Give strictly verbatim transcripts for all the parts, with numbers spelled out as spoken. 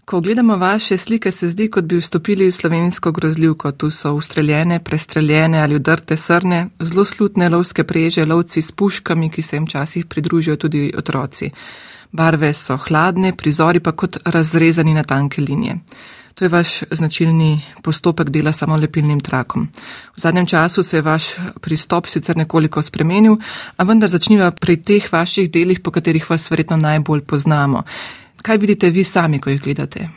Ko gledamo vaše slike, se zdi, kot bi vstopili v slovensko grozljivko. Tu so ustreljene, prestreljene ali udrte srne, zelo slutne lovske preže, lovci s puškami, ki se jim včasih pridružijo tudi otroci. Barve so hladne, prizori pa kot razrezani na tanke linije. To je vaš značilni postopek dela s samolepilnim trakom. V zadnjem času se je vaš pristop sicer nekoliko spremenil, a vendar začniva pri teh vaših delih, po katerih vas verjetno najbolj poznamo. Kaj vidite vi sami, ko jih gledate?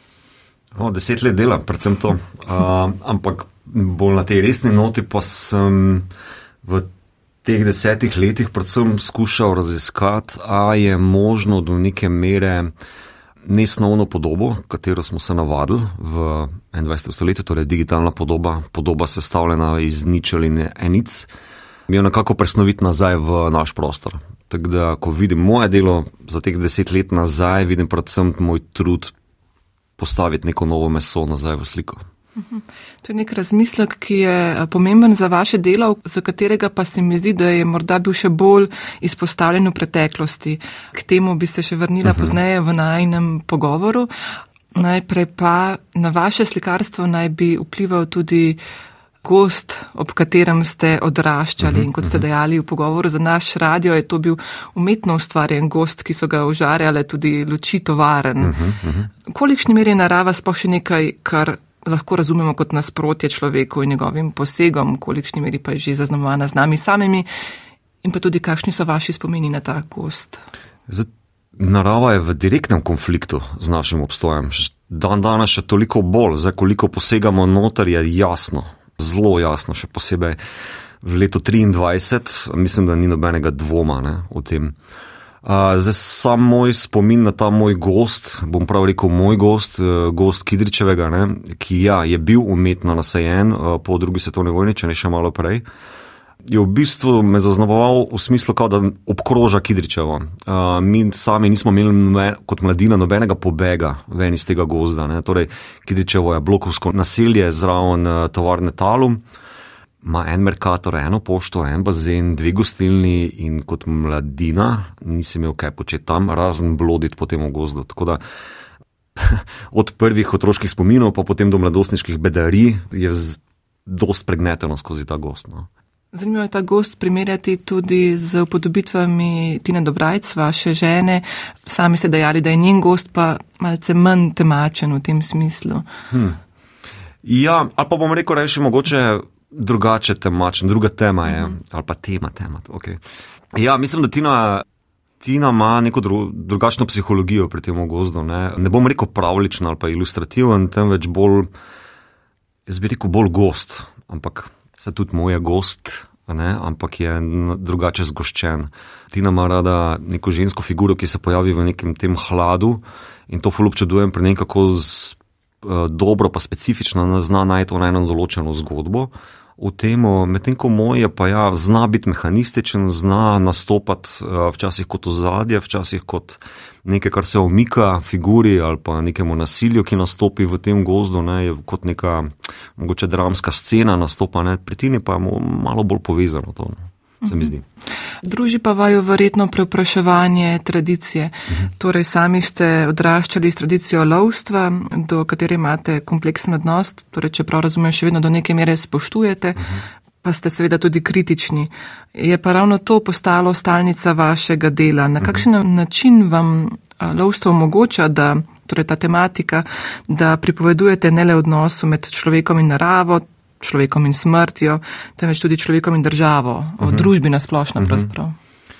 O, deset let delam, predvsem to. Uh, ampak bolj na tej resni noti pa sem v teh desetih letih predvsem skušal raziskati, a je možno do neke mere nesnovno podobo, katero smo se navadili v enaindvajsetem stoletju, torej digitalna podoba, podoba sestavljena iz ničel in enic, mi jo nekako presnoviti nazaj v naš prostor. Tako da, ko vidim moje delo za teh deset let nazaj, vidim predvsem moj trud postaviti neko novo meso nazaj v sliko. To je nek razmislek, ki je pomemben za vaše delo, za katerega pa se mi zdi, da je morda bil še bolj izpostavljen v preteklosti. K temu bi se še vrnila uh-huh. pozneje v najinem pogovoru. Najprej pa na vaše slikarstvo naj bi vplival tudi gozd, ob katerem ste odraščali. Uh-huh. In kot ste dejali v pogovoru za naš radio, je to bil umetno ustvarjen gozd, ki so ga užarjale tudi luči tovarn. Uh-huh. Uh-huh. V kolikšni meri je narava sploh še nekaj, kar lahko razumemo kot nasprotje človeku in njegovim posegom, kolikšni meri pa je že zaznamovana z nami samimi in pa tudi kakšni so vaši spomini na ta gozd? Zdaj, narava je v direktnem konfliktu z našim obstojem. Dan danes še toliko bolj, zdaj koliko posegamo noter, je jasno, zelo jasno, še posebej v letu triindvajset, mislim, da ni nobenega dvoma ne, o tem. Uh, zdaj sam moj spomin na ta moj gozd, bom prav rekel moj gozd, gozd Kidričevega, ne, ki ja, je bil umetno nasajen uh, po drugi svetovni vojni, če ne še malo prej, je v bistvu me zaznamoval v smislu, kao da obkroža Kidričevo. Uh, mi sami nismo imeli noben, kot mladina nobenega pobega ven iz tega gozda. Ne. Torej, Kidričevo je blokovsko naselje zraven uh, tovarne Talum. Ima en Mercator, eno pošto, en bazen, dve gostilni in kot mladina nisem imel kaj početi tam, razen bloditi po tem gozdu. Tako da od prvih otroških spominov pa potem do mladostniških bedarij je z, dost pregneteno skozi ta gozd. No. Zanimivo je ta gozd primerjati tudi z upodobitvami Tine Dobrajc, vaše žene. Sami ste dejali, da je njen gozd pa malce manj temačen v tem smislu. Hmm. Ja, ali pa bom rekel, reči mogoče drugače temačen, druga tema je, mm-hmm. ali pa tema, tema, ok. Ja, mislim, da Tina, Tina ima neko dru, drugačno psihologijo pri tem gozdu, ne. Ne bom rekel pravličen ali pa ilustrativen, temveč bolj, jaz bi rekel bolj gozd, ampak se tudi moj je gozd, ne, ampak je drugače zgoščen. Tina ima rada neko žensko figuro, ki se pojavi v nekem tem hladu in to ful občudujem pri nekako z, uh, dobro pa specifično zna najti v eno določeno zgodbo. V temu, medtem ko moj je pa ja, zna biti mehanističen, zna nastopati uh, včasih kot ozadje, včasih kot nekaj, kar se omika figuri ali pa nekemu nasilju, ki nastopi v tem gozdu, ne, kot neka mogoče dramska scena nastopa, ne, pri Tini pa je malo bolj povezano to, ne, se mi zdi. Druži pa vaju verjetno preopraševanje tradicije. Uh-huh. Torej, sami ste odraščali s tradicijo lovstva, do katere imate kompleksen odnos, torej, če prav razumem, še vedno do neke mere spoštujete, uh-huh. pa ste seveda tudi kritični. Je pa ravno to postalo stalnica vašega dela. Na kakšen uh-huh. način vam lovstvo omogoča, da, torej ta tematika, da pripovedujete ne le odnosu med človekom in naravo, človekom in smrtjo, temveč tudi človekom in državo, o uh-huh. družbi nasplošno uh-huh. pravzaprav.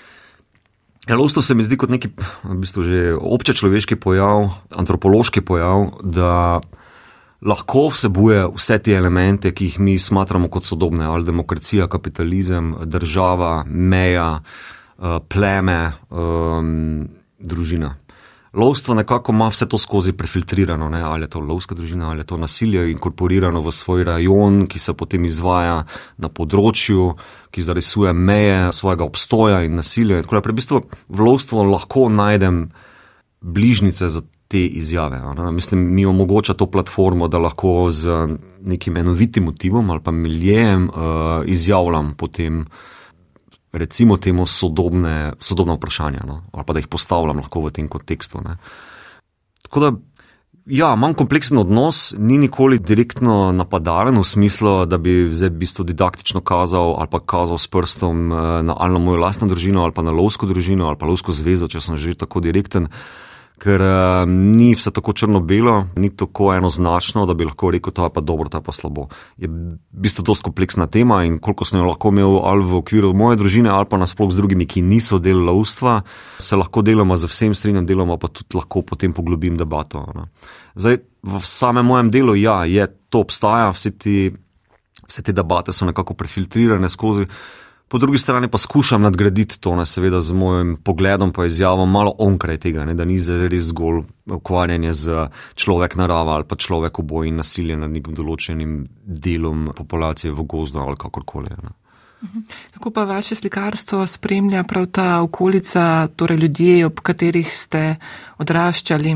Ja, lovstvo se mi zdi kot neki v bistvu že obče človeški pojav, antropološki pojav, da lahko vsebuje vse te elemente, ki jih mi smatramo kot sodobne, ali demokracija, kapitalizem, država, meja, pleme, um, družina. Lovstvo nekako ima vse to skozi prefiltrirano, ne? Ali je to lovska družina, ali je to nasilje inkorporirano v svoj rajon, ki se potem izvaja na področju, ki zarisuje meje svojega obstoja in nasilja. Tako da, v bistvu v lovstvu lahko najdem bližnice za te izjave. Ne? Mislim, mi omogoča to platformo, da lahko z nekim enovitim motivom ali pa miljejem uh, izjavljam potem recimo temu sodobne, sodobne vprašanja, no? Ali pa da jih postavljam lahko v tem kontekstu. Ne? Tako da Ja, imam kompleksen odnos, ni nikoli direktno napadaren v smislu, da bi zdaj v bistvu didaktično kazal ali pa kazal s prstom na, ali na mojo lastno družino ali pa na lovsko družino ali pa lovsko zvezo, če sem že tako direkten, ker uh, ni vse tako črno-belo, ni tako enoznačno, da bi lahko rekel, to je pa dobro, to je pa slabo. Je v bistvu dosti kompleksna tema in koliko sem jo lahko imel ali v okviru moje družine ali pa nasploh z drugimi, ki niso del lovstva, se lahko deloma za vsem strinjam, deloma pa tudi lahko potem poglobim debato. Ne. Zdaj, v samem mojem delu, ja, je to obstaja, vse ti, vse te debate so nekako prefiltrirane skozi. Po drugi strani pa skušam nadgraditi to, ne, seveda z mojim pogledom pa izjavom malo onkraj tega, ne, da ni res zgolj ukvarjanje z človek narava ali pa človek oboj in nasilje nad nekim določenim delom populacije v gozdu ali kakorkoli. Ne. Kako pa vaše slikarstvo spremlja prav ta okolica, torej ljudje, ob katerih ste odraščali?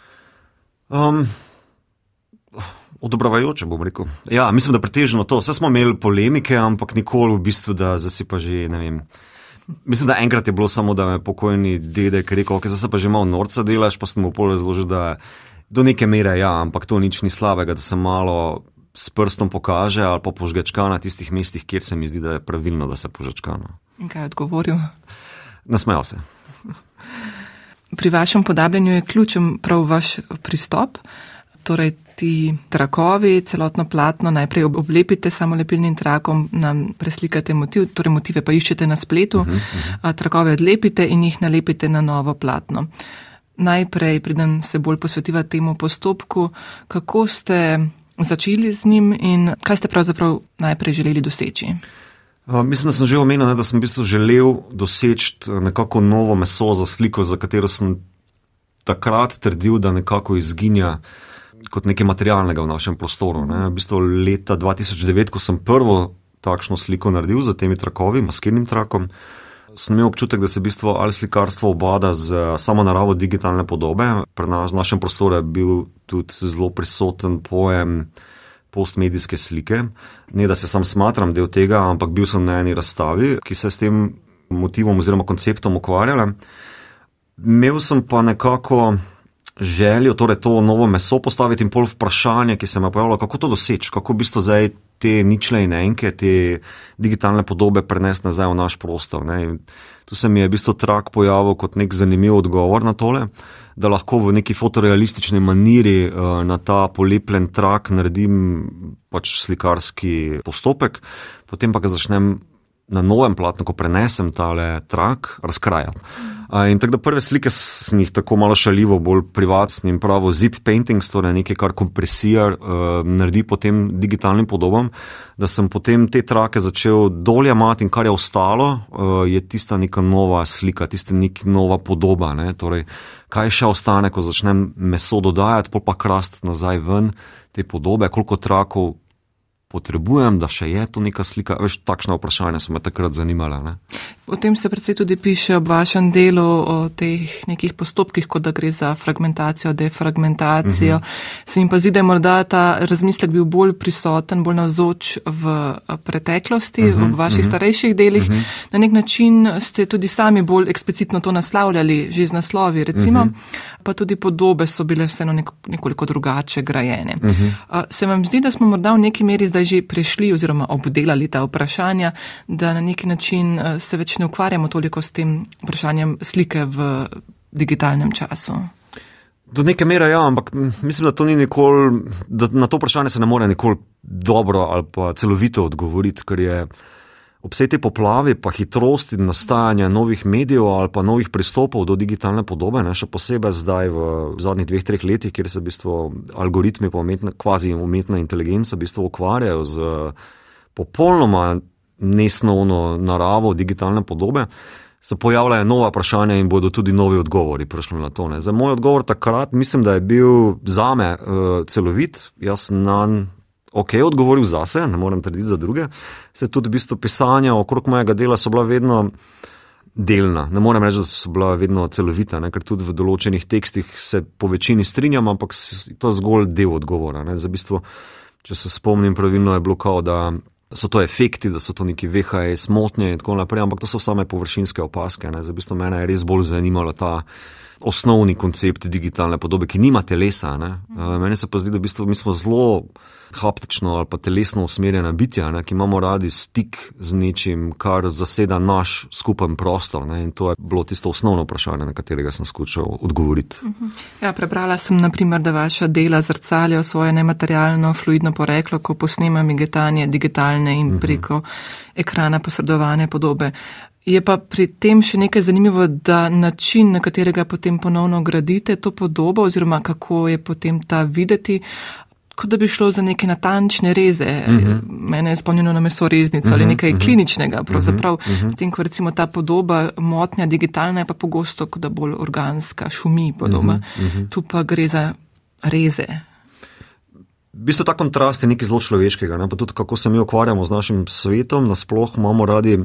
Um, Odobravajoče, bom rekel. Ja, mislim, da pretežno to. Vse smo imeli polemike, ampak nikoli v bistvu, da zdaj si pa že, ne vem. Mislim, da enkrat je bilo samo, da me pokojni dedek rekel, ok, zdaj se pa že malo norca delaš, pa sem mu pol razložil, da do neke mere ja, ampak to nič ni slabega, da se malo s prstom pokaže ali pa požgečka na tistih mestih, kjer se mi zdi, da je pravilno, da se požgečka. In kaj je odgovoril? Nasmejal se. Pri vašem podabljanju je ključen prav vaš pristop, torej ti trakovi, celotno platno najprej oblepite samolepilnim trakom, nam preslikate motiv, torej motive pa iščete na spletu, uh-huh, uh-huh. Trakove odlepite in jih nalepite na novo platno. Najprej, preden se bolj posvetiva temu postopku, kako ste začeli z njim in kaj ste pravzaprav najprej želeli doseči? Uh, mislim, da sem že omenil, ne, da sem v bistvu želel doseči nekako novo meso za sliko, za katero sem takrat trdil, da nekako izginja kot nekaj materialnega v našem prostoru. Ne. V bistvu leta dva tisoč devet, ko sem prvo takšno sliko naredil za temi trakovi, maskirnim trakom, sem imel občutek, da se v bistvu ali slikarstvo obada z samo naravo digitalne podobe. Pri nas, v našem prostoru je bil tudi zelo prisoten pojem postmedijske slike. Ne, da se sam smatram del tega, ampak bil sem na eni razstavi, ki se s tem motivom oziroma konceptom ukvarjala. Imel sem pa nekako željo, torej to novo meso postaviti in pol vprašanje, ki se me pojavilo, kako to doseči, kako v bistvu zdaj te ničle in enke, te digitalne podobe prenesti nazaj v naš prostor. Ne. Tu se mi je v bistvu trak pojavil kot nek zanimiv odgovor na tole, da lahko v neki fotorealistični maniri na ta polepljen trak naredim pač slikarski postopek, potem pa ga začnem na novem platnu, ko prenesem tale trak, razkrajati. In tako da prve slike sem jih tako malo šaljivo, bolj privatni in pravo zip paintings, torej nekaj, kar kompresija uh, naredi potem digitalnim podobam, da sem potem te trake začel doljemati in kar je ostalo, uh, je tista neka nova slika, tista neka nova podoba. Ne? Torej, kaj še ostane, ko začnem meso dodajati, pol pa krast nazaj ven te podobe, koliko trakov potrebujem, da še je to neka slika. Veš, takšna vprašanja so me takrat zanimala. Ne? O tem se predvsej tudi piše ob vašem delu, o teh nekih postopkih, kot da gre za fragmentacijo, defragmentacijo. Uh-huh. Se mi pa zdi, da je morda ta razmislek bil bolj prisoten, bolj navzoč v preteklosti, uh-huh, v vaših uh-huh. starejših delih. Uh-huh. Na nek način ste tudi sami bolj eksplicitno to naslavljali, že z naslovi, recimo, uh-huh. pa tudi podobe so bile vseeno nekoliko drugače grajene. Uh-huh. Se vam zdi, da smo morda v neki meri zdaj že prišli oziroma obdelali ta vprašanja, da na neki način se več ne ukvarjamo toliko s tem vprašanjem slike v digitalnem času? Do neke mere ja, ampak mislim, da to ni nikoli, da na to vprašanje se ne more nikoli dobro ali pa celovito odgovoriti, ker je ob vsej te poplavi pa hitrosti nastajanja novih medijev ali pa novih pristopov do digitalne podobe, ne, še posebej zdaj v zadnjih dveh, treh letih, kjer se v bistvu algoritmi pa umetna, kvazi umetna inteligenca v bistvu ukvarjajo z popolnoma nesnovno naravo digitalne podobe, se pojavljajo nova vprašanja in bodo tudi novi odgovori prišli na to. Ne. Za moj odgovor takrat mislim, da je bil zame uh, celovit, jaz nanj ok, odgovoril zase, ne morem trditi za druge, se tudi v bistvu pisanja okrog mojega dela so bila vedno delna. Ne morem reči, da so bila vedno celovita, ne, ker tudi v določenih tekstih se po večini strinjam, ampak to je zgolj del odgovora. Ne. Za bistvo, če se spomnim pravilno, je bilo kao, da so to efekti, da so to neki V H S motnje in tako naprej, ampak to so same površinske opaske. Ne. Za bistvo mene je res bolj zanimala ta osnovni koncept digitalne podobe, ki nima telesa. Ne? Meni se pa zdi, da v bistvu mi smo zelo haptično ali pa telesno usmerjena bitja, ne? Ki imamo radi stik z nečim, kar zaseda naš skupen prostor. Ne? In to je bilo tisto osnovno vprašanje, na katerega sem skušal odgovoriti. Ja, prebrala sem, naprimer, da vaša dela zrcalijo svoje nematerialno, fluidno poreklo, ko posnema migetanje digitalne in preko ekrana posredovane podobe. Je pa pri tem še nekaj zanimivo, da način, na katerega potem ponovno gradite to podobo, oziroma kako je potem ta videti, kot da bi šlo za neke natančne reze. Uh-huh. Mene je spomnjeno na mesoreznico uh-huh. ali nekaj uh-huh. kliničnega. Pravzaprav, uh-huh. tem, ko recimo ta podoba, motnja digitalna, je pa pogosto kot da bolj organska, šumi podoba. Uh-huh. Tu pa gre za reze. V bistvu ta kontrast je nekaj zelo človeškega, ne? Pa tudi kako se mi ukvarjamo z našim svetom, nasploh imamo radi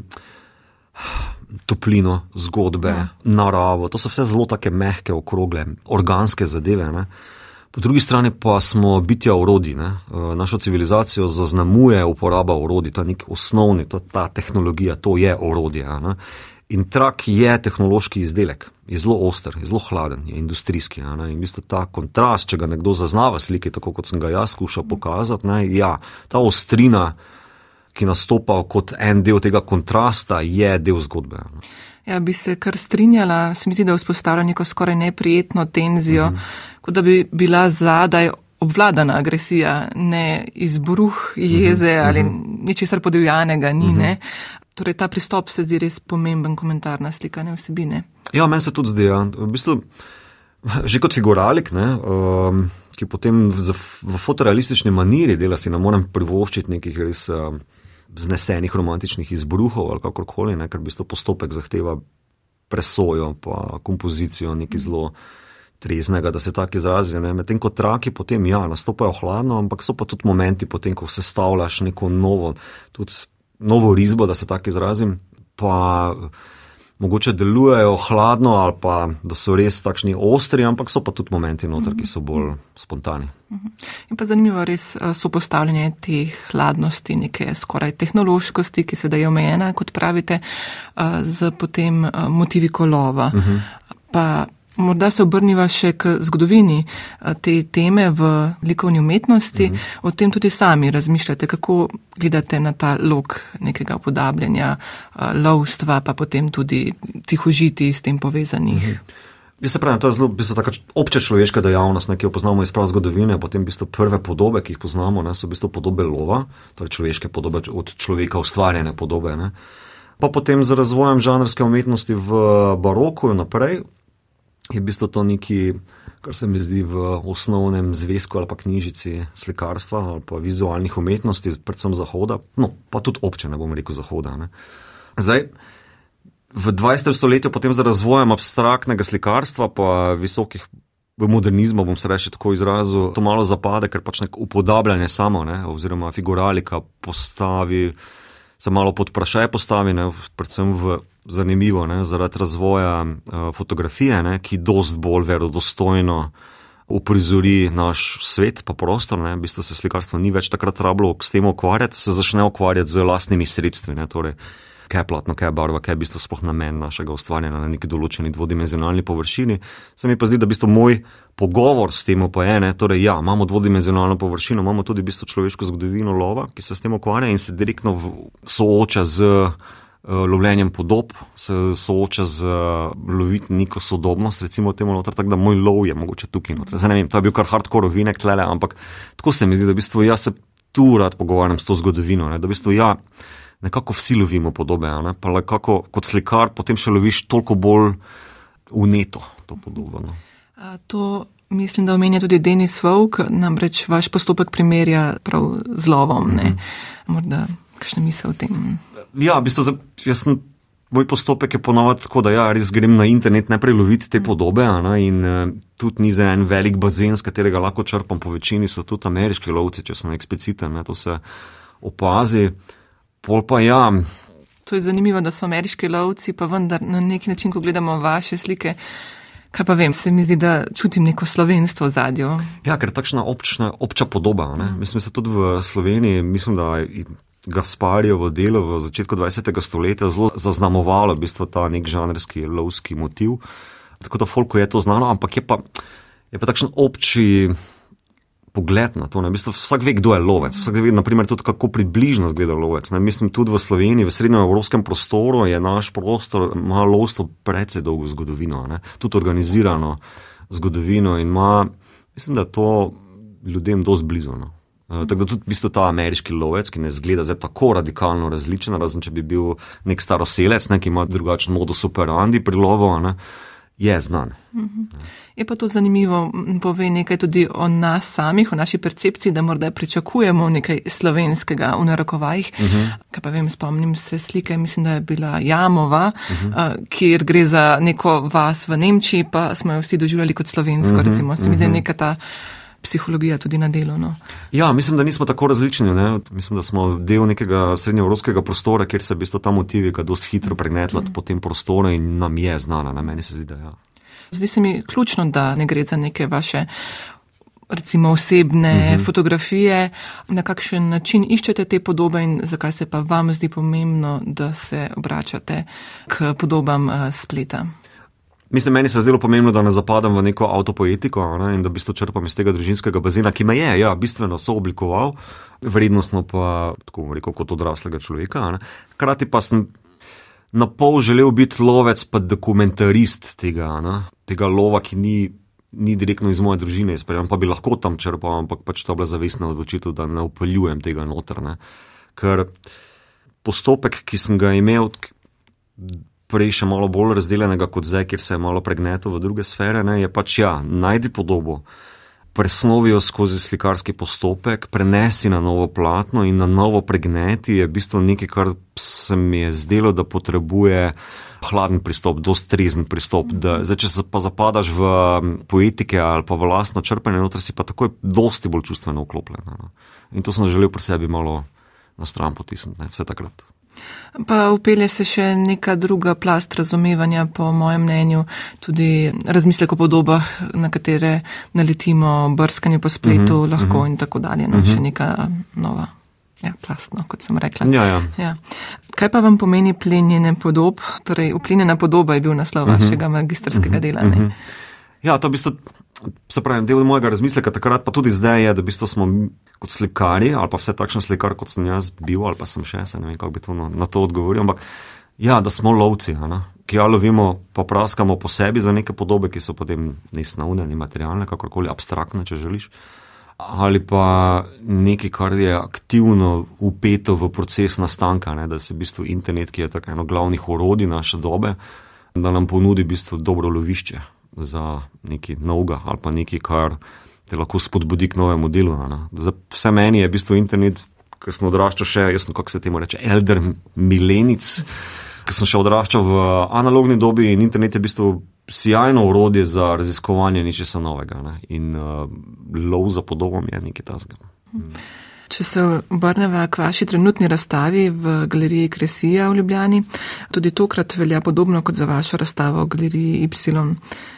toplino, zgodbe, ja. naravo, to so vse zelo take mehke, okrogle, organske zadeve. Ne? Po drugi strani pa smo bitja orodij. Ne? Našo civilizacijo zaznamuje uporaba orodij, to je nek osnovni, to je ta tehnologija, to je orodje. Ne? In trak je tehnološki izdelek, je zelo oster, je zelo hladen, je industrijski. Ne? In v bistvu ta kontrast, če ga nekdo zaznava slike, tako kot sem ga jaz skušal pokazati, ne? Ja, ta ostrina, ki nastopa kot en del tega kontrasta, je del zgodbe. Ja, bi se kar strinjala, se mi zdi, da vzpostavlja neko skoraj neprijetno tenzijo, mm-hmm. kot da bi bila zadaj obvladana agresija, ne izbruh jeze mm-hmm. ali ničesar podivjanega ni, mm-hmm. ne. Torej, ta pristop se zdi res pomemben komentar na slikane vsebine. Ja, meni se tudi zdi, ja. V bistvu, že kot figuralik, ne, um, ki potem v, v fotorealistični maniri dela si ne morem privoščiti nekih res um, znesenih romantičnih izbruhov ali kakorkoli, ne, ker v bistvu postopek zahteva presojo pa kompozicijo nekaj zelo treznega, da se tak izrazi. Medtem ko traki potem, ja, nastopajo hladno, ampak so pa tudi momenti potem, ko sestavljaš neko novo, tudi novo risbo, da se tak izrazim, pa mogoče delujejo hladno ali pa da so res takšni ostri, ampak so pa tudi momenti noter, ki so bolj spontani. In pa zanimivo res sopostavljanje te hladnosti, neke skoraj tehnološkosti, ki seveda je omejena, kot pravite, z potem motivi kolova. Uh-huh. Pa morda se obrniva še k zgodovini te teme v likovni umetnosti. Mm-hmm. O tem tudi sami razmišljate, kako gledate na ta lok nekega upodabljanja, lovstva, pa potem tudi tihožiti s tem povezanih. Mm-hmm. Jaz se pravim, to je zelo v bistvu taka obča človeška dejavnost, ne, ki jo poznamo iz prav zgodovine, potem v bistvu prve podobe, ki jih poznamo, ne, so v bistvu podobe lova, torej človeške podobe, od človeka ustvarjene podobe. Ne. Pa potem z razvojem žanrske umetnosti v baroku in naprej, je v bistvu to neki, kar se mi zdi v osnovnem zvezku ali pa knjižici slikarstva ali pa vizualnih umetnosti, predvsem zahoda, no, pa tudi obče, ne bom rekel zahoda. Ne. Zdaj, v dvajsetem stoletju potem z razvojem abstraktnega slikarstva pa visokih v modernizmu, bom se reči tako izrazil, to malo zapade, ker pač nek upodabljanje samo, ne, oziroma figuralika postavi, se malo pod vprašaj postavi, ne, predvsem v zanimivo, ne, zaradi razvoja uh, fotografije, ne, ki dost bolj verodostojno uprizori naš svet pa prostor, ne, v bistvu se slikarstvo ni več takrat rabilo s tem ukvarjati, se začne ukvarjati z lastnimi sredstvi, ne, torej kaj je platno, kaj je barva, kaj je v bistvu sploh namen našega ustvarjanja na neki določeni dvodimenzionalni površini. Se mi pa zdi, da v bistvu moj pogovor s tem pa je, ne, torej ja, imamo dvodimenzionalno površino, imamo tudi v bistvu človeško zgodovino lova, ki se s tem ukvarja in se direktno v, sooča z lovljenjem podob, se sooča z loviti neko sodobnost, recimo temu noter, tako da moj lov je mogoče tukaj noter. Zdaj ne vem, to je bil kar hardcore ovinek tlele, ampak tako se mi zdi, da v bistvu jaz se tu rad pogovarjam s to zgodovino, ne, da v bistvu ja, nekako vsi lovimo podobe, ne, pa nekako kot slikar potem še loviš toliko bolj vneto to podobo. No. A to mislim, da omenja tudi Denis Vovk, namreč vaš postopek primerja prav z lovom, ne, mm-hmm. morda kakšna misel o tem? Ja, v bistvu, jaz sem, moj postopek je ponovati tako, da ja, res grem na internet najprej loviti te podobe, ne, in uh, tudi ni za en velik bazen, z katerega lahko črpam, po večini so tudi ameriški lovci, če sem ekspliciten, ne, to se opazi. Pol pa ja. To je zanimivo, da so ameriški lovci, pa vendar na neki način, ko gledamo vaše slike, kaj pa vem, se mi zdi, da čutim neko slovenstvo v zadju. Ja, ker takšna občna, obča podoba, ne. Mislim, se tudi v Sloveniji, mislim, da Gasparjevo delo v začetku dvajsetega stoletja zelo zaznamovalo v bistvu ta nek žanrski lovski motiv. tako da folku je to znano, ampak je pa, je pa takšen obči pogled na to. Ne? V bistvu vsak ve, kdo je lovec. Vsak ve, naprimer, tudi kako približno zgleda lovec. Ne? Mislim, tudi v Sloveniji, v srednjeevropskem prostoru je naš prostor, ima lovstvo precej dolgo zgodovino, ne? Tudi organizirano zgodovino in ima, mislim, da je to ljudem dosti blizu. No? Uh, tako da tudi v bistvu ta ameriški lovec, ki ne zgleda zdaj tako radikalno različen, razen če bi bil nek staroselec, ne, ki ima drugačen modus operandi pri lovu, ne, je znan. Uh-huh. Je pa to zanimivo, pove nekaj tudi o nas samih, o naši percepciji, da morda pričakujemo nekaj slovenskega v narekovajih. Uh-huh. Kaj pa vem, spomnim se slike, mislim, da je bila Jamova, uh-huh. uh, kjer gre za neko vas v Nemčiji, pa smo jo vsi doživljali kot slovensko, uh-huh. recimo, se mi zdi neka ta psihologija tudi na delu. No. Ja, mislim, da nismo tako različni. Ne? Mislim, da smo del nekega srednjeevropskega prostora, kjer se v bistvu ta motivika dosti hitro pregnetla mm. po tem prostoru in nam je znana. Na meni se zdi, da ja. Zdi se mi ključno, da ne gre za neke vaše recimo osebne mm-hmm. fotografije, na kakšen način iščete te podobe in zakaj se pa vam zdi pomembno, da se obračate k podobam uh, spleta. Mislim, meni se je zdelo pomembno, da ne zapadam v neko avtopoetiko, ne, in da v bistvu črpam iz tega družinskega bazena, ki me je, ja, bistveno sooblikoval, vrednostno pa, tako rekel, kot odraslega človeka. Ne. Hkrati pa sem na pol želel biti lovec pa dokumentarist tega, ne, tega lova, ki ni, ni direktno iz moje družine izpeljan, pa bi lahko tam črpal, ampak pač to bila zavestna odločitev, da ne upeljujem tega noter. Ne. Ker postopek, ki sem ga imel, prej še malo bolj razdeljenega kot zdaj, kjer se je malo pregneto v druge sfere, ne, je pač ja, najdi podobo, presnovi jo skozi slikarski postopek, prenesi na novo platno in na novo pregneti je v bistvu nekaj, kar se mi je zdelo, da potrebuje hladen pristop, dosti trezen pristop. Da, zdaj, če se pa zapadaš v poetike ali pa v lastno črpanje, noter si pa takoj dosti bolj čustveno vklopljen. Ne. In to sem želel pri sebi malo na stran potisniti, ne, vse takrat. Pa upelje se še neka druga plast razumevanja, po mojem mnenju, tudi razmislek o podobah, na katere naletimo, brskanje po spletu, uh-huh, lahko uh-huh. in tako dalje. No, uh-huh. Še neka nova ja, plast, no, kot sem rekla. Ja, ja. Ja. Kaj pa vam pomeni plenjenje podob? Torej, uplenjena podoba je bil naslov uh-huh. vašega magistrskega uh-huh. dela. Ne? Uh-huh. Ja, to v bistvu, se pravi, del mojega razmisleka takrat, pa tudi zdaj je, da v bistvu smo kot slikari, ali pa vse takšen slikar, kot sem jaz bil, ali pa sem še, se ne vem, kako bi to na, na to odgovoril, ampak ja, da smo lovci, ne? Ki ja lovimo, pa praskamo po sebi za neke podobe, ki so potem nesnaudne, nematerialne, kakorkoli abstraktne, če želiš, ali pa nekaj, kar je aktivno upeto v proces nastanka, ne? Da se v bistvu internet, ki je tako eno glavnih orodij naše dobe, da nam ponudi v bistvu dobro lovišče za nekaj novega ali pa nekaj, kar te lahko spodbudi k novemu delu. Za vse meni je v bistvu internet, ker sem odraščal še, jaz sem, kako se temu reče, elder milenic, ker sem še odraščal v analogni dobi in internet je v bistvu sjajno orodje za raziskovanje nečesa novega. Ne? In uh, lov za podobom je nekaj tasga. Hmm. Če se obrneva k vaši trenutni razstavi v galeriji Kresija v Ljubljani, tudi tokrat velja podobno kot za vašo razstavo v galeriji Y.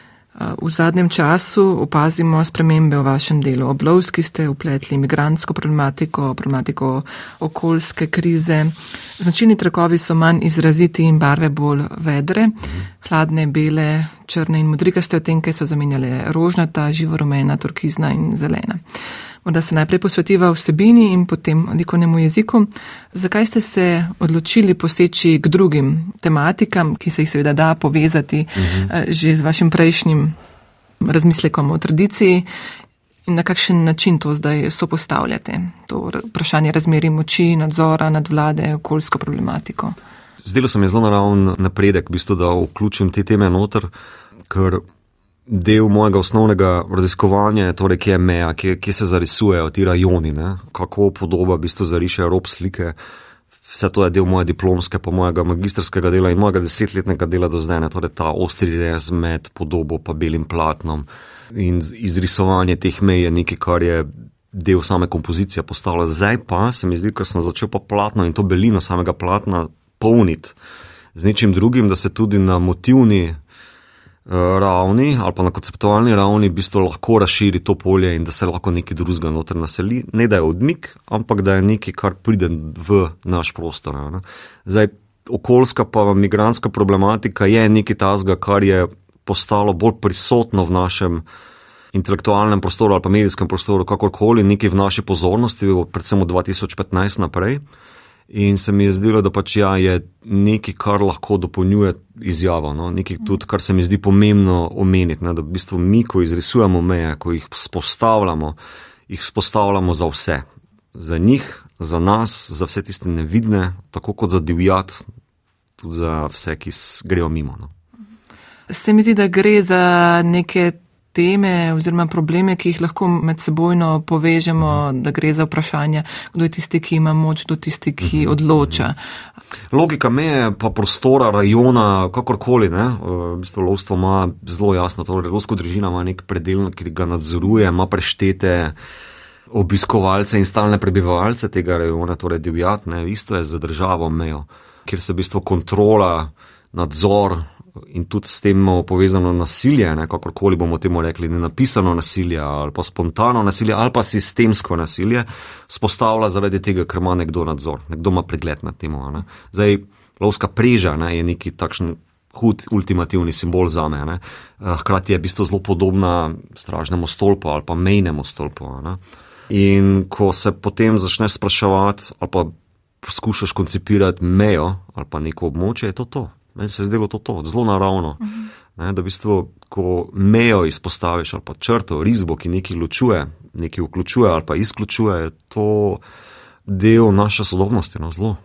V zadnjem času opazimo spremembe v vašem delu. Ob lovski ste vpletli migrantsko problematiko, problematiko okoljske krize. Značilni trakovi so manj izraziti in barve bolj vedre. Hladne, bele, črne in modrikaste odtenke so zamenjale rožnata, živorumena, turkizna in zelena. Morda se najprej posvetiva vsebini in potem likovnemu jeziku. Zakaj ste se odločili poseči k drugim tematikam, ki se jih seveda da povezati uh-huh. že z vašim prejšnjim razmislekom o tradiciji in na kakšen način to zdaj sopostavljate? To vprašanje razmerij moči, nadzora nad vlade, okoljsko problematiko. Zdelo se mi je zelo naravn napredek, v bistvu, da vključim te teme noter, ker del mojega osnovnega raziskovanja je torej, kje je meja, kje, kje se zarisujejo ti rajoni, ne? Kako podoba v bistvu zariše rob slike. Vse to je del moje diplomske, pa mojega magistrskega dela in mojega desetletnega dela do zdaj, ne? Torej ta ostri rez med podobo pa belim platnom in izrisovanje teh mej je nekaj, kar je del same kompozicije postalo. Zdaj pa se mi zdi, ker sem začel pa platno in to belino samega platna polniti z nečim drugim, da se tudi na motivni ravni ali pa na konceptualni ravni v bistvu lahko razširi to polje in da se lahko nekaj drugega noter naseli. Ne da je odmik, ampak da je nekaj, kar pride v naš prostor. Ne? Zdaj, okoljska pa migrantska problematika je nekaj tazga, kar je postalo bolj prisotno v našem intelektualnem prostoru ali pa medijskem prostoru, kakorkoli, nekaj v naši pozornosti, predvsem od dva tisoč petnajst naprej. In se mi je zdelo, da pač ja, je nekaj, kar lahko dopolnjuje izjavo, no? Nekaj tudi, kar se mi zdi pomembno omeniti, ne? Da v bistvu mi, ko izrisujemo meje, ko jih spostavljamo, jih spostavljamo za vse. Za njih, za nas, za vse tiste nevidne, tako kot za divjat, tudi za vse, ki grejo mimo. No? Se mi zdi, da gre za neke teme oziroma probleme, ki jih lahko med sebojno povežemo, uh-huh. da gre za vprašanje, kdo je tisti, ki ima moč, kdo je tisti, ki uh-huh. odloča. Logika meje pa prostora, rajona, kakorkoli, ne, v bistvu lovstvo ima zelo jasno, torej lovsko družina ima nek predel, ki ga nadzoruje, ima preštete obiskovalce in stalne prebivalce tega rajona, torej divjat, ne, isto je za državo mejo, kjer se v bistvu kontrola, nadzor in tudi s tem povezano nasilje, ne, kakorkoli bomo temu rekli, nenapisano nasilje ali pa spontano nasilje ali pa sistemsko nasilje, spostavlja zaradi tega, ker ima nekdo nadzor, nekdo ima pregled nad temu. Ne. Zdaj, lovska preža, ne, je neki takšen hud ultimativni simbol zame, ne. Hkrati je v bistvu zelo podobna stražnemu stolpu ali pa mejnemu stolpu. Ne. In ko se potem začneš spraševati ali pa poskušaš koncipirati mejo ali pa neko območje, je to to. Meni se je zdelo to, to zelo naravno, uh-huh. ne, da v bistvu, ko mejo izpostaviš ali pa črto, risbo, ki nekaj ločuje, nekaj vključuje ali pa izključuje, je to del naše sodobnosti, no, zelo.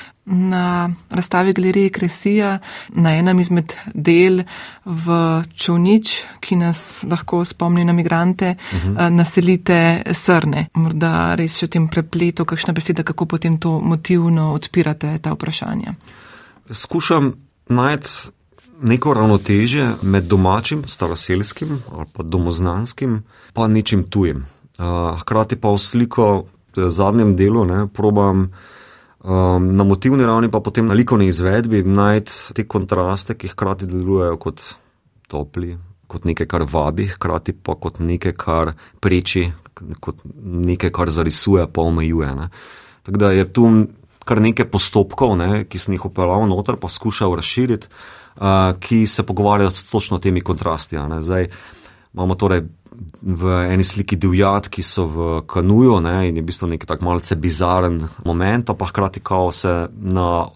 Na razstavi Galerije Kresija, na enem izmed del v Čolnič, ki nas lahko spomni na migrante, uh-huh. naselite srne. Morda res še v tem prepletu, kakšna beseda, kako potem to motivno odpirate ta vprašanja. Skušam najti neko ravnotežje med domačim, staroselskim ali pa domoznanskim, pa ničim tujim. Hkrati pa v sliko v zadnjem delu ne, probam um, na motivni ravni pa potem na likovni izvedbi najti te kontraste, ki hkrati delujejo kot topli, kot nekaj, kar vabi, hkrati pa kot nekaj, kar preči, kot nekaj, kar zarisuje, pa omejuje. Ne. Tako da je tu kar nekaj postopkov, ne, ki sem jih upeljal noter, pa skušal razširiti, uh, ki se pogovarjajo točno o temi kontrasti. Ne. Zdaj imamo torej v eni sliki divjat, ki so v kanuju, ne, in je v bistvu nek tak malce bizaren moment, pa hkrati kao se na,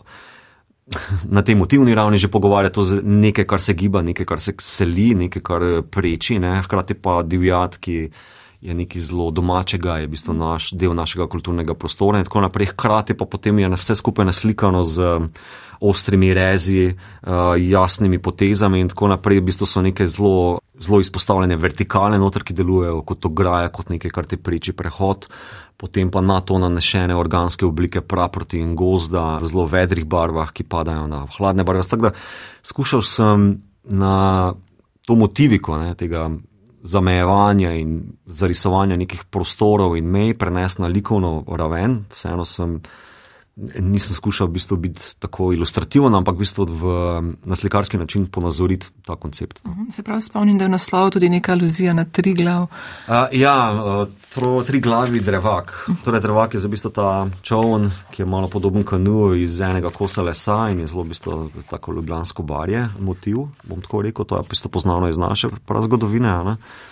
na tej motivni ravni že pogovarja to nekaj, kar se giba, nekaj, kar se seli, nekaj, kar preči, ne, hkrati pa divjat, ki je nekaj zelo domačega, je v bistvu naš, del našega kulturnega prostora in tako naprej. Hkrati pa potem je vse skupaj naslikano z ostrimi rezi, jasnimi potezami in tako naprej. V bistvu so neke zelo, zelo izpostavljene vertikale noter, ki delujejo kot ograja, kot nekaj, kar ti preči prehod. Potem pa na to nanešene organske oblike praproti in gozda v zelo vedrih barvah, ki padajo na hladne barve. Tako da skušal sem na to motiviko, ne, tega zamejevanja in zarisovanja nekih prostorov in mej prenesti na likovno raven. Vseeno sem, nisem skušal v bistvu biti tako ilustrativen, ampak v bistvu v, na slikarski način ponazoriti ta koncept. Se pravi, spomnim, da je naslov tudi neka aluzija na Triglav. Uh, ja, uh, Triglavi drevak. Torej, drevak je za bistvo ta čovn, ki je malo podoben kanu iz enega kosa lesa in je zelo v bistvu tako ljubljansko barje motiv, bom tako rekel, to je v bistvu poznano iz naše prazgodovine. Ne?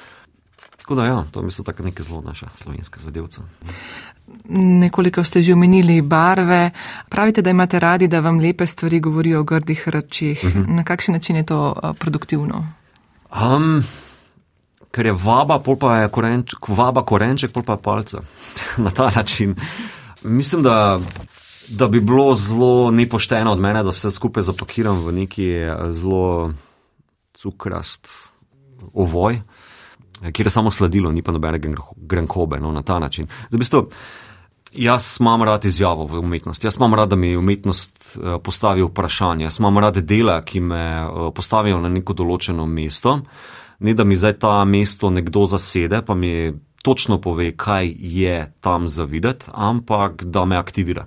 Tako da ja, to je v bistvu tako nekaj zelo naša slovenska zadevca. Nekoliko ste že omenili barve. Pravite, da imate radi, da vam lepe stvari govorijo o grdih rečeh. Uh-huh. Na kakšen način je to produktivno? Um, ker je vaba, pol pa je korenč, vaba korenček, pol pa je palca. Na ta način. Mislim, da, da bi bilo zelo nepošteno od mene, da vse skupaj zapakiram v neki zelo cukrast ovoj, kjer je samo sladilo, ni pa nobene grenkobe, no, na ta način. Zdaj, v bistvu, jaz imam rad izjavo v umetnosti, jaz imam rad, da mi umetnost postavi vprašanje, jaz imam rad dela, ki me postavijo na neko določeno mesto, ne da mi zdaj ta mesto nekdo zasede, pa mi točno pove, kaj je tam za videti, ampak da me aktivira.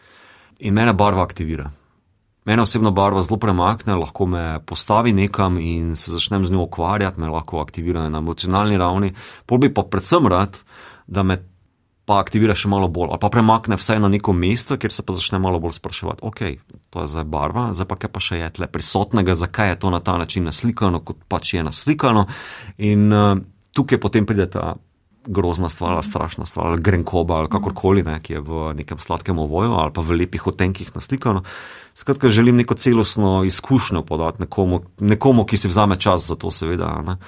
In mene barva aktivira. Mene osebno barva zelo premakne, lahko me postavi nekam in se začnem z njo ukvarjati, me lahko aktivira na emocionalni ravni. Pol bi pa predvsem rad, da me pa aktivira še malo bolj, ali pa premakne vsaj na neko mesto, kjer se pa začne malo bolj spraševati, ok, to je zdaj barva, zdaj pa kaj pa še je tle prisotnega, zakaj je to na ta način naslikano, kot pač je naslikano in uh, tukaj potem pride ta grozna stvar, strašna stvar, grenkoba ali kakorkoli, ne, ki je v nekem sladkem ovoju ali pa v lepih otenkih naslikano. Skratka, želim neko celostno izkušnjo podati nekomu, nekomu, ki si vzame čas za to seveda, ne,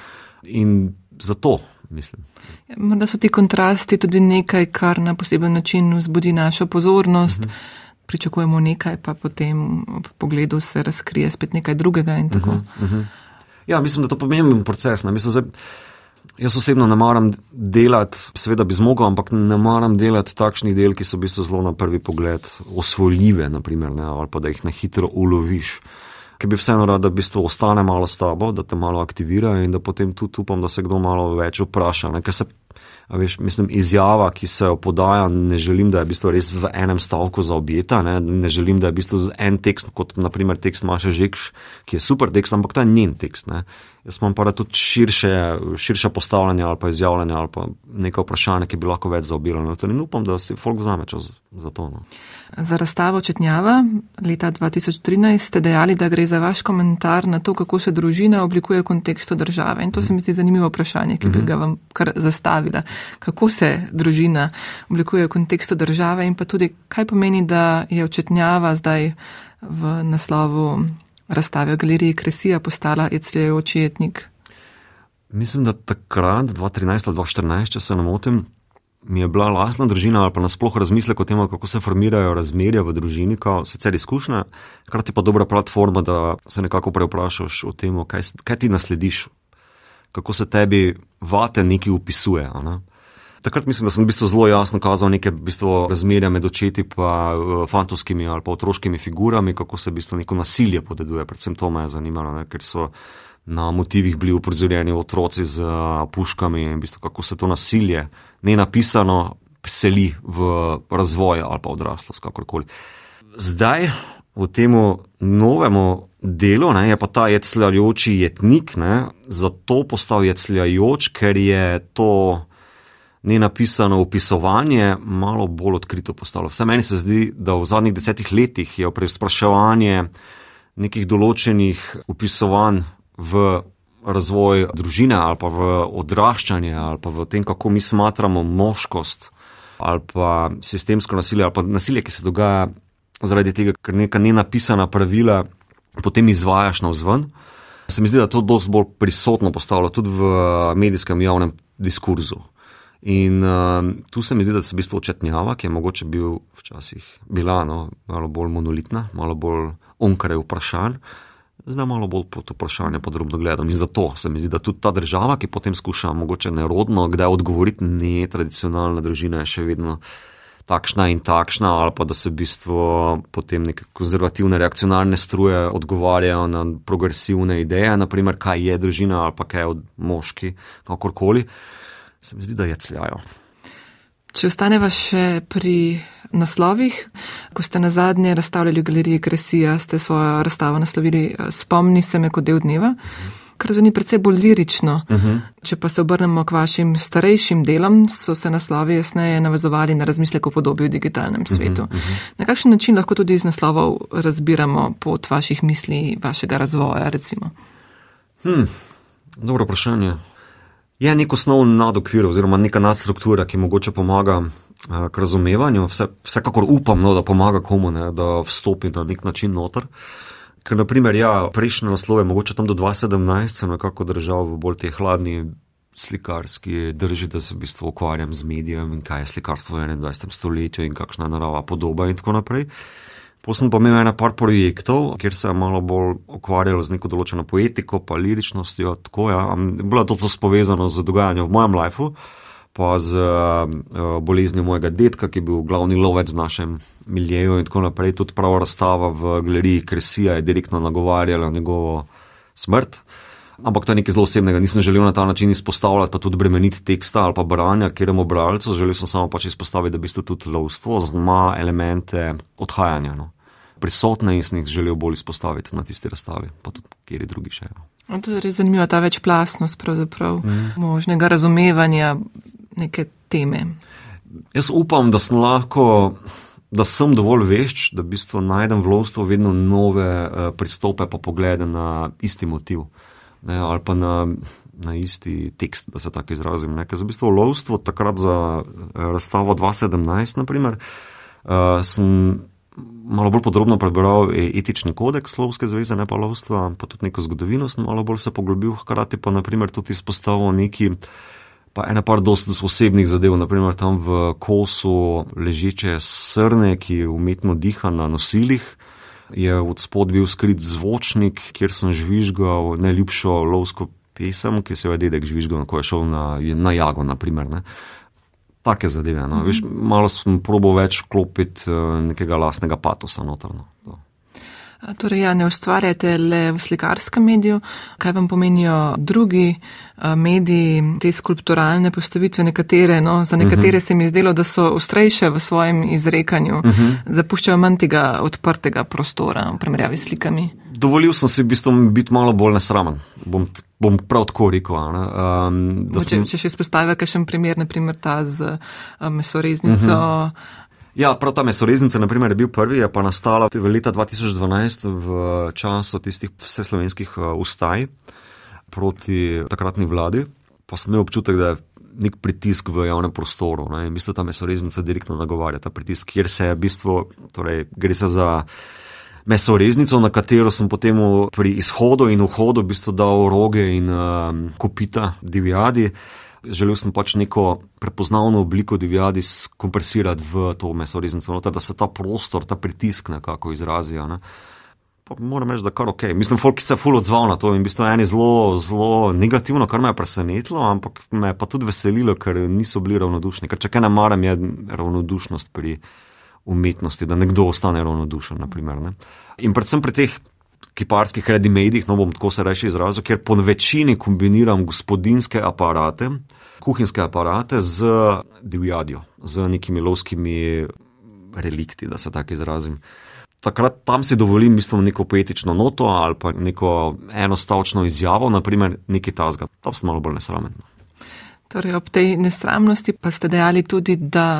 in zato mislim. Morda so ti kontrasti tudi nekaj, kar na poseben način vzbudi našo pozornost, uh-huh. pričakujemo nekaj, pa potem v pogledu se razkrije spet nekaj drugega in tako. Uh-huh. Uh-huh. Ja, mislim, da to pomemben proces. Ne? Mislim, zdaj, jaz osebno ne maram delati, seveda bi zmogel, ampak ne maram delati takšnih del, ki so v bistvu zelo na prvi pogled osvojljive, naprimer, ne? Ali pa da jih na hitro uloviš. Ki bi vseeno rad, da v bistvu ostane malo s tabo, da te malo aktivira in da potem tudi upam, da se kdo malo več vpraša. Ne? Ker se, a veš, mislim, izjava, ki se jo podaja, ne želim, da je v bistvu res v enem stavku zaobjeta, ne, ne želim, da je v bistvu en tekst, kot naprimer tekst Maše Žekš, ki je super tekst, ampak to je njen tekst, ne. Jaz imam pa tudi širše, širše postavljanje ali pa izjavljanje ali pa neka vprašanja, ki bi lahko več zaobjelo. In upam, da si folk vzame čas za to. No. Za razstavo Četnjava leta dva tisoč trinajst ste dejali, da gre za vaš komentar na to, kako se družina oblikuje v kontekstu države. In to se mi zdi zanimivo vprašanje, ki bi ga vam kar zastavila. Kako se družina oblikuje v kontekstu države in pa tudi, kaj pomeni, da je Četnjava zdaj v naslovu razstave v galeriji Kresija postala jecljajoči jetnik? Mislim, da takrat, dva tisoč trinajst ali dva tisoč štirinajst, če se ne motim, mi je bila lastna družina ali pa nasploh razmislek o tem, kako se formirajo razmerja v družini, kao sicer izkušnja, hkrati pa dobra platforma, da se nekako preoprašaš o tem, kaj, kaj ti naslediš, kako se tebi vate nekaj upisuje. Ne? Takrat mislim, da sem v bistvu zelo jasno kazal neke v bistvu razmerja med očeti pa fantovskimi ali pa otroškimi figurami, kako se v bistvu neko nasilje podeduje, predvsem to me je zanimalo, ne? Ker so na motivih bili uprizorjeni otroci z puškami in v bistvu kako se to nasilje nenapisano seli v razvoj ali pa odraslost, kakorkoli. Zdaj v temu novemu delu, ne, je pa ta jecljajoči jetnik, ne, zato postal jecljajoč, ker je to nenapisano opisovanje malo bolj odkrito postalo. Vse meni se zdi, da v zadnjih desetih letih je preizpraševanje nekih določenih opisovanj v razvoj družine ali pa v odraščanje ali pa v tem, kako mi smatramo moškost ali pa sistemsko nasilje ali pa nasilje, ki se dogaja zaradi tega, ker neka nenapisana pravila potem izvajaš navzven. Se mi zdi, da to dosti bolj prisotno postalo tudi v medijskem javnem diskurzu. In uh, tu se mi zdi, da se v bistvu Četnjava, ki je mogoče bil včasih bila no, malo bolj monolitna, malo bolj onkraj vprašanj, zdaj malo bolj pod vprašanje pod drobnogledom. In zato se mi zdi, da tudi ta država, ki potem skuša mogoče nerodno, kdaj odgovoriti, ne, tradicionalna družina je še vedno takšna in takšna, ali pa da se v bistvu potem neke konzervativne reakcionarne struje odgovarjajo na progresivne ideje, naprimer, kaj je družina ali pa kaj je od moški, kakorkoli. Se mi zdi, da jecljajo. Če ostaneva še pri naslovih, ko ste nazadnje razstavljali v galeriji Kresija, ste svojo razstavo naslovili Spomni se me kot del dneva, kar zveni precej bolj lirično. Uh-huh. Če pa se obrnemo k vašim starejšim delom, so se naslovi jasneje navezovali na razmislek o podobi v digitalnem svetu. Uh-huh, uh-huh. Na kakšen način lahko tudi iz naslovov razbiramo pot vaših misli, vašega razvoja, recimo? Hmm, dobro vprašanje. Je nek osnovni nadokvir oziroma neka nadstruktura, ki mogoče pomaga uh, k razumevanju. Vse, vsekakor upam, no, da pomaga komu, ne, da vstopi na nek način noter. Ker, naprimer, ja, prejšnje naslove, mogoče tam do dva tisoč sedemnajst sem nekako držal v bolj te hladni slikarski drži, da se v bistvu ukvarjam z medijem in kaj je slikarstvo v enaindvajsetem stoletju in kakšna je narava podoba in tako naprej. Potem pa imel ena par projektov, kjer se je malo bolj ukvarjalo z neko določeno poetiko, pa liričnostjo, tako ja. Bilo je to spovezano z dogajanjem v mojem lifeu, pa z uh, boleznjo mojega dedka, ki je bil glavni lovec v našem miljeju in tako naprej. Tudi prava razstava v galeriji Kresija je direktno nagovarjala njegovo smrt. Ampak to je nekaj zelo osebnega, nisem želel na ta način izpostavljati, pa tudi bremeniti teksta ali pa branja kjeremu bralcu, želel sem samo pač izpostaviti, da v bistvu tudi lovstvo ima elemente odhajanja. No. Prisotne in sem jih želel bolj izpostaviti na tisti razstavi, pa tudi kjeri drugi še. No. To je res zanimiva ta večplastnost pravzaprav, mm. možnega razumevanja neke teme. Jaz upam, da sem lahko, da sem dovolj vešč, da v bistvu najdem v lovstvu vedno nove uh, pristope pa poglede na isti motiv, ne, ali pa na, na isti tekst, da se tako izrazim. Ne. Ker za v bistvu v lovstvu takrat za razstavo dva tisoč sedemnajst, naprimer, uh, sem malo bolj podrobno prebral etični kodeks Lovske zveze, ne pa lovstva, pa tudi neko zgodovino sem malo bolj se poglobil, hkrati pa naprimer tudi izpostavil neki, pa ena par dosti osebnih zadev, naprimer tam v kosu ležeče srne, ki umetno diha na nosilih, je od spod bil skrit zvočnik, kjer sem žvižgal najljubšo lovsko pesem, ki se je dedek žvižgal, ko je šel na, na jago, naprimer, ne. Take zadeve, no. Viš, malo sem probal več vklopiti nekega lastnega patosa notrno. Torej, ja, ne ustvarjate le v slikarskem mediju, kaj vam pomenijo drugi mediji, te skulpturalne postavitve, nekatere, no, za nekatere uh-huh. se mi je zdelo, da so ostrejše v svojem izrekanju, uh-huh. da puščajo manj tega odprtega prostora v primerjavi s slikami. Dovolil sem si v bistvu biti malo bolj nesramen. Bom, bom prav tako rekel. Um, da sem... Če še izpostavlja kakšen primer, naprimer ta z mesoreznico. Uh-huh. Ja, prav ta mesoreznica, naprimer, je bil prvi, je pa nastala v leta dva tisoč dvanajst v času tistih vseslovenskih ustaj proti takratni vladi. Pa sem imel občutek, da je nek pritisk v javnem prostoru. Ne? In v bistvu ta mesoreznica direktno nagovarja ta pritisk, kjer se je v bistvu, torej gre se za mesoreznico, na katero sem potem pri izhodu in vhodu v bistvu dal roge in um, kopita divjadi. Želel sem pač neko prepoznavno obliko divjadi skompresirati v to mesoreznico, da se ta prostor, ta pritisk nekako izrazijo. Ne. Pa moram reči, da kar ok. Mislim, folk se je ful odzval na to in v bistvu eni zelo, zelo negativno, kar me je presenetilo, ampak me je pa tudi veselilo, ker niso bili ravnodušni. Ker če kaj ne maram, je ravnodušnost pri umetnosti, da nekdo ostane ravnodušen, naprimer. Ne. In predvsem pri teh kiparskih ready-madih, no bom tako se reči izrazil, kjer po večini kombiniram gospodinske aparate, kuhinjske aparate z divjadjo, z nekimi lovskimi relikti, da se tako izrazim. Takrat tam si dovolim, mislim, neko poetično noto ali pa neko enostavčno izjavo, naprimer nekaj tazga. Tam sem malo bolj nesramen. Torej, ob tej nesramnosti pa ste dejali tudi, da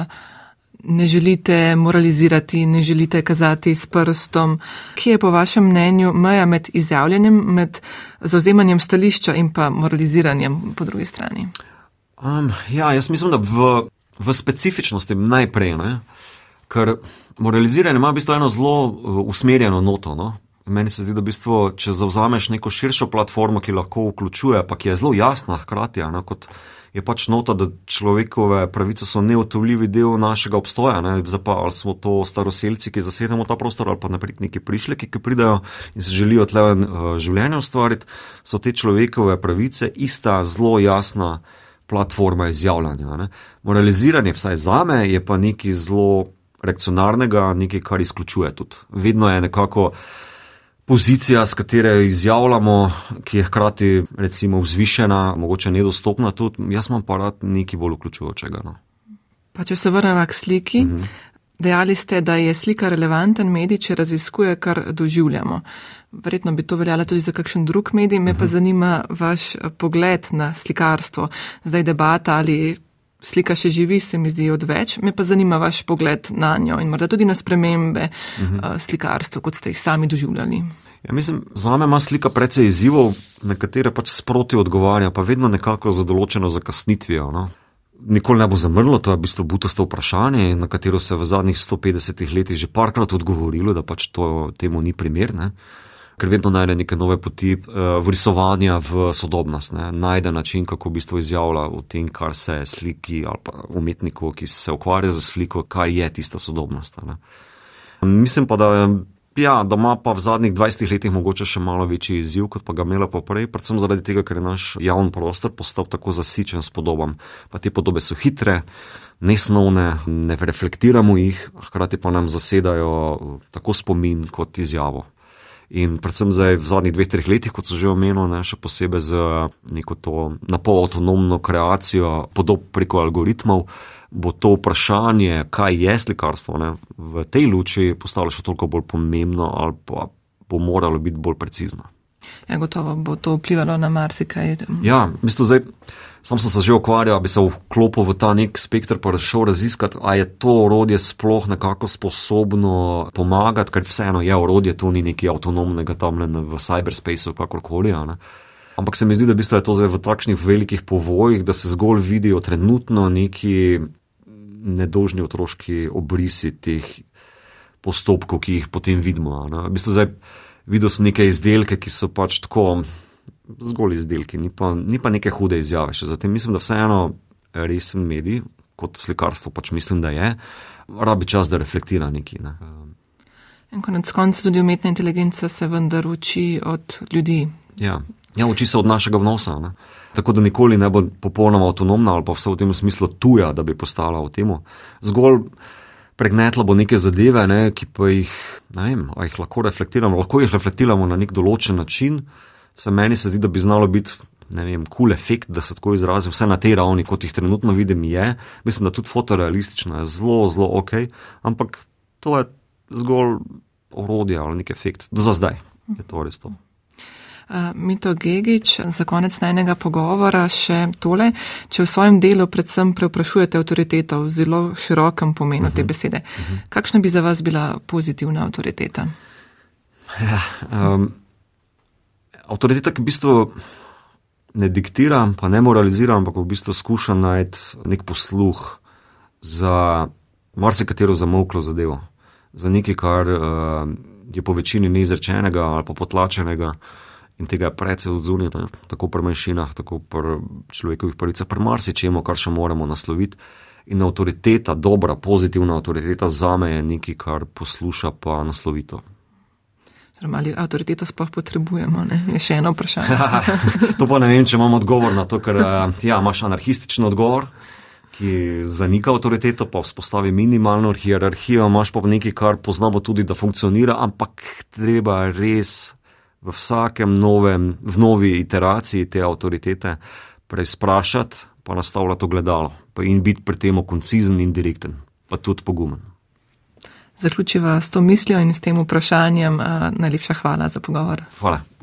ne želite moralizirati, ne želite kazati s prstom. Kje je po vašem mnenju meja med izjavljanjem, med zauzemanjem stališča in pa moraliziranjem po drugi strani? Um, ja, jaz mislim, da v, v specifičnosti najprej, ne? Ker moraliziranje ima v bistvu eno zelo usmerjeno noto. No? Meni se zdi, da v bistvu, če zauzameš neko širšo platformo, ki lahko vključuje, pa ki je zelo jasna hkrati, ne? Kot je pač nota, da človekove pravice so neodtujljivi del našega obstoja. Ne? Pa, ali smo to staroselci, ki zasedamo ta prostor, ali pa naprej neki prišleki, ki pridajo in se želijo tle uh, življenje ustvariti, so te človekove pravice ista zelo jasna platforma izjavljanja. Ne? Moraliziranje, vsaj zame, je pa nekaj zelo reakcionarnega, nekaj, kar izključuje tudi. Vedno je nekako pozicija, s katere izjavljamo, ki je hkrati recimo vzvišena, mogoče nedostopna tudi, jaz imam pa rad nekaj bolj vključujočega. No. Pa če se vrnemo k sliki, uh-huh. dejali ste, da je slika relevanten medij, če raziskuje, kar doživljamo. Verjetno bi to veljalo tudi za kakšen drug medij, me uh-huh. pa zanima vaš pogled na slikarstvo. Zdaj debata ali slika še živi, se mi zdi odveč, me pa zanima vaš pogled na njo in morda tudi na spremembe uh-huh. slikarstva, kot ste jih sami doživljali. Ja, mislim, zame ima slika precej izzivov, na katere pač sproti odgovarja, pa vedno nekako za določeno zakasnitvijo. No. Nikoli ne bo zamrlo, to je v bistvu butasto vprašanje, na katero se v zadnjih sto petdesetih letih že parkrat odgovorilo, da pač to temu ni primer, ne. Ker vedno najde neke nove poti uh, vrisovanja v sodobnost, ne. Najde način, kako v bistvu izjavlja o tem, kar se sliki ali pa umetniku, ki se ukvarja za sliko, kar je tista sodobnost. Ne. Mislim pa, da ja, da ima pa v zadnjih dvajsetih letih mogoče še malo večji izziv, kot pa ga imela poprej, predvsem zaradi tega, ker je naš javni prostor postal tako zasičen s podobam. Pa te podobe so hitre, nesnovne, ne reflektiramo jih, hkrati pa nam zasedajo tako spomin kot izjavo. In predvsem zdaj v zadnjih dveh, treh letih, kot so že omenil, ne, še posebej z neko to napol avtonomno kreacijo podob preko algoritmov, bo to vprašanje, kaj je slikarstvo, ne, v tej luči postalo še toliko bolj pomembno ali pa bo moralo biti bolj precizno. Ja, gotovo bo to vplivalo na marsikaj. Ja, mislim, zdaj, sam sem se že ukvarjal, bi se vklopil v ta nek spektr pa šel raziskati, a je to orodje sploh nekako sposobno pomagati, ker vseeno je orodje, to ni nekaj avtonomnega tam v cyberspaceu, kakorkoli, ne. Ampak se mi zdi, da v bistvu je to zdaj v takšnih velikih povojih, da se zgolj vidijo trenutno neki nedolžni otroški obrisi teh postopkov, ki jih potem vidimo. Ne. V bistvu zdaj videl sem neke izdelke, ki so pač tako zgolj izdelki, ni pa, ni pa neke hude izjave. Še zatem mislim, da vseeno resen medij, kot slikarstvo pač mislim, da je, rabi čas, da reflektira nekaj. Ne. In konec konca tudi umetna inteligenca se vendar uči od ljudi. Ja, ja, uči se od našega vnosa. Ne. Tako da nikoli ne bo popolnoma avtonomna ali pa vse v tem smislu tuja, da bi postala v temu. Zgolj pregnetla bo neke zadeve, ne, ki pa jih, ne vem, a jih lahko reflektiramo, lahko jih reflektiramo na nek določen način. Vse meni se zdi, da bi znalo biti, ne vem, cool efekt, da se tako izrazim, vse na tej ravni, kot jih trenutno vidim, je. Mislim, da tudi fotorealistično je zelo, zelo ok, ampak to je zgolj orodje ali nek efekt. Za zdaj je to res to. Uh, Mito Gegić, za konec najnega pogovora še tole. Če v svojem delu predvsem preoprašujete avtoriteto v zelo širokem pomenu uh-huh. te besede, uh-huh. kakšna bi za vas bila pozitivna avtoriteta? Ja, um, avtoriteta, ki v bistvu ne diktira, pa ne moralizira, ampak v bistvu skuša najti nek posluh za marsikatero zamolklo zadevo. Za nekaj, kar uh, je po večini neizrečenega ali pa potlačenega. In tega je precej odzunil, tako pri manjšinah, tako pri človekovih pravicah, pri marsičemu, kar še moramo nasloviti. In avtoriteta, dobra, pozitivna avtoriteta zame je nekaj, kar posluša pa naslovito. Ali avtoriteto sploh potrebujemo, ne? Je še eno vprašanje. To pa ne vem, če imam odgovor na to, ker ja, imaš anarhističen odgovor, ki zanika avtoriteto, pa vzpostavi minimalno hierarhijo, imaš pa nekaj, kar poznamo tudi, da funkcionira, ampak treba res v vsakem novem, v novi iteraciji te avtoritete preizprašati, pa nastavljati ogledalo, pa in biti pri temu koncizen in direkten, pa tudi pogumen. Zaključiva s to mislijo in s tem vprašanjem. Najlepša hvala za pogovor. Hvala.